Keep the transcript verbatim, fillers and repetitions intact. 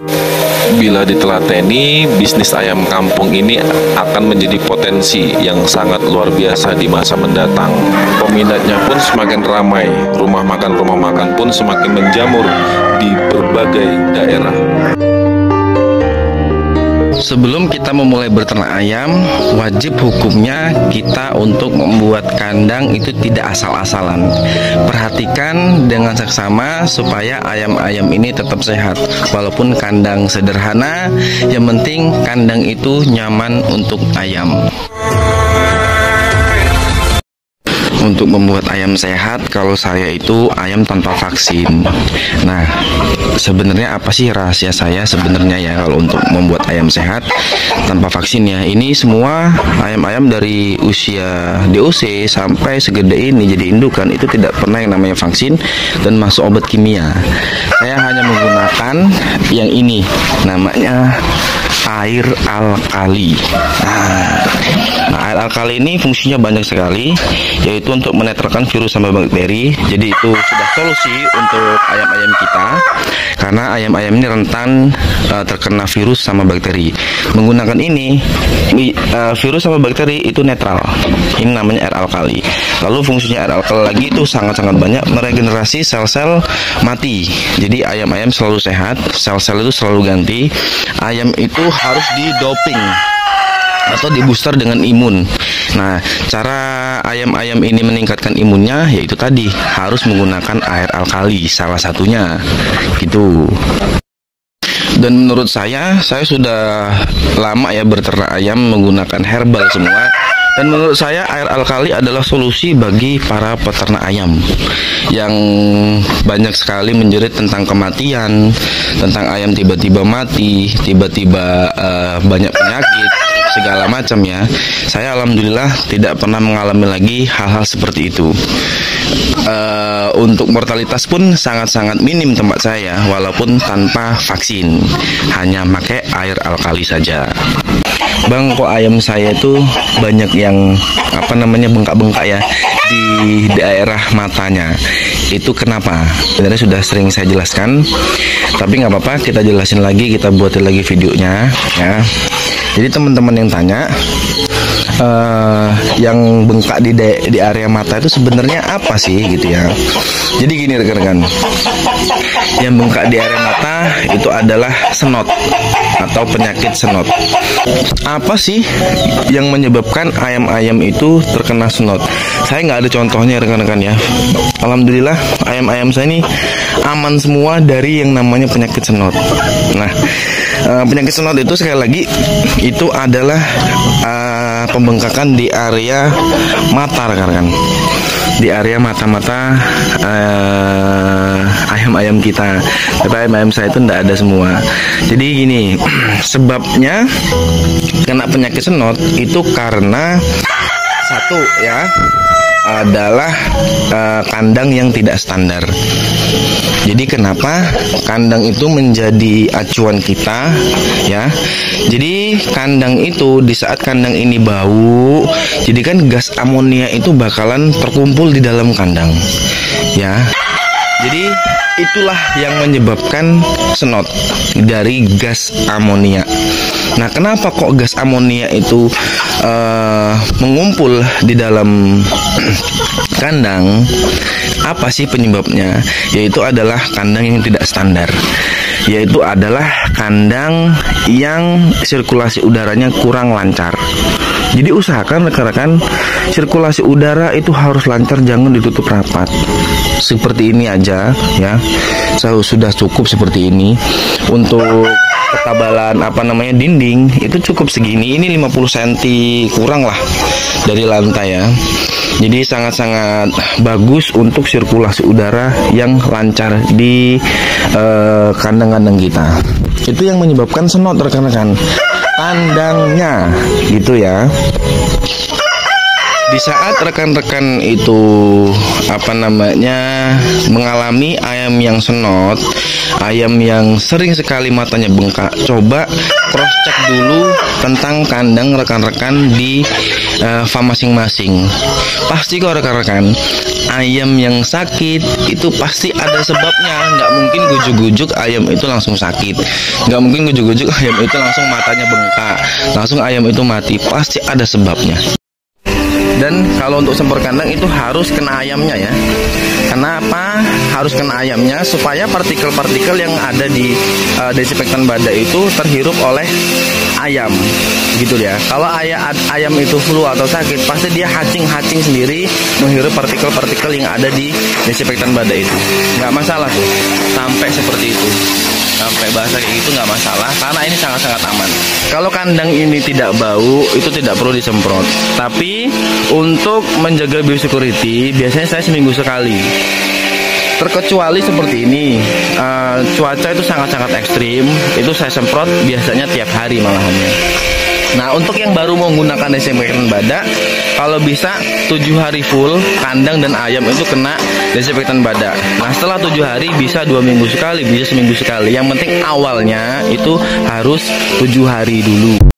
Bila ditelateni, bisnis ayam kampung ini akan menjadi potensi yang sangat luar biasa di masa mendatang. Peminatnya pun semakin ramai, rumah makan-rumah makan pun semakin menjamur di berbagai daerah. Sebelum kita memulai berternak ayam, wajib hukumnya kita untuk membuat kandang itu tidak asal-asalan. Perhatikan dengan seksama supaya ayam-ayam ini tetap sehat. Walaupun kandang sederhana, yang penting kandang itu nyaman untuk ayam. Untuk membuat ayam sehat, kalau saya itu ayam tanpa vaksin. Nah, sebenarnya apa sih rahasia saya sebenarnya ya kalau untuk membuat ayam sehat tanpa vaksin ya? Ini semua ayam-ayam dari usia D O C sampai segede ini jadi indukan itu tidak pernah yang namanya vaksin dan masuk obat kimia. Saya hanya menggunakan yang ini, namanya air alkali. Nah, nah air alkali ini fungsinya banyak sekali, yaitu untuk menetralkan virus sama bakteri. Jadi itu sudah solusi untuk ayam-ayam kita, karena ayam-ayam ini rentan uh, terkena virus sama bakteri. Menggunakan ini, uh, virus sama bakteri itu netral. Ini namanya air alkali. Lalu fungsinya air alkali lagi itu sangat-sangat banyak, meregenerasi sel-sel mati. Jadi ayam-ayam selalu sehat, sel-sel itu selalu ganti. Ayam itu harus didoping atau dibooster dengan imun. Nah, cara ayam-ayam ini meningkatkan imunnya yaitu tadi harus menggunakan air alkali, salah satunya gitu. Dan menurut saya, saya sudah lama ya berternak ayam menggunakan herbal semua. Dan menurut saya air alkali adalah solusi bagi para peternak ayam yang banyak sekali menjerit tentang kematian, tentang ayam tiba-tiba mati, tiba-tiba uh, banyak penyakit, segala macam ya. Saya alhamdulillah tidak pernah mengalami lagi hal-hal seperti itu. Uh, untuk mortalitas pun sangat-sangat minim tempat saya, walaupun tanpa vaksin, hanya pakai air alkali saja. Bang, kok ayam saya itu banyak yang apa namanya bengkak-bengkak ya di daerah matanya. Itu kenapa? Sebenarnya sudah sering saya jelaskan, tapi nggak apa-apa, kita jelasin lagi, kita buatin lagi videonya ya. Jadi teman-teman yang tanya, uh, yang bengkak di di area mata itu sebenarnya apa sih gitu ya? Jadi gini rekan-rekan, yang bengkak di area mata itu adalah senot atau penyakit senot. Apa sih yang menyebabkan ayam-ayam itu terkena senot? Saya nggak ada contohnya rekan-rekan ya. Alhamdulillah ayam-ayam saya ini aman semua dari yang namanya penyakit senot. Nah, uh, penyakit senot itu sekali lagi itu adalah uh, pembengkakan di area mata rekan-rekan, di area mata-mata uh, ayam-ayam kita. Tapi ayam-ayam saya itu tidak ada semua. Jadi gini, sebabnya kena penyakit senot itu karena satu ya adalah uh, kandang yang tidak standar. Jadi kenapa kandang itu menjadi acuan kita ya? Jadi kandang itu di saat kandang ini bau, jadi kan gas amonia itu bakalan terkumpul di dalam kandang ya. Jadi itulah yang menyebabkan senot dari gas amonia. Nah, kenapa kok gas amonia itu uh, mengumpul di dalam kandang? Apa sih penyebabnya? Yaitu adalah kandang yang tidak standar. Yaitu adalah kandang yang sirkulasi udaranya kurang lancar. Jadi usahakan rekan-rekan sirkulasi udara itu harus lancar, jangan ditutup rapat. Seperti ini aja ya. Saya sudah cukup seperti ini. Untuk ketebalan apa namanya dinding itu cukup segini. Ini lima puluh sentimeter kurang lah dari lantai ya. Jadi sangat-sangat bagus untuk sirkulasi udara yang lancar di kandang-kandang eh, kita. Itu yang menyebabkan senot rekan-rekan. Kandangnya gitu ya. Di saat rekan-rekan itu apa namanya mengalami ayam yang senot, ayam yang sering sekali matanya bengkak, coba cross check dulu tentang kandang rekan-rekan di uh, farm masing-masing. Pasti kok rekan-rekan, ayam yang sakit itu pasti ada sebabnya. Nggak mungkin gujuk-gujuk ayam itu langsung sakit, nggak mungkin gujuk-gujuk ayam itu langsung matanya bengkak, langsung ayam itu mati. Pasti ada sebabnya. Dan kalau untuk sempur kandang itu harus kena ayamnya ya. Kenapa harus kena ayamnya? Supaya partikel-partikel yang ada di uh, desinfektan badak itu terhirup oleh ayam, gitu ya. Kalau ayam ayam itu flu atau sakit, pasti dia hacing-hacing sendiri menghirup partikel-partikel yang ada di desinfektan badak itu. Nggak masalah tuh, sampai seperti itu. Sampai bahasa kayak gitu nggak masalah, karena ini sangat-sangat aman. Kalau kandang ini tidak bau, itu tidak perlu disemprot. Tapi untuk menjaga biosecurity, biasanya saya seminggu sekali. Terkecuali seperti ini, uh, cuaca itu sangat-sangat ekstrim, itu saya semprot biasanya tiap hari malahannya. Nah, untuk yang baru menggunakan desinfektan badak, kalau bisa tujuh hari full kandang dan ayam itu kena desinfektan badak. Nah, setelah tujuh hari bisa dua minggu sekali, bisa seminggu sekali. Yang penting awalnya itu harus tujuh hari dulu.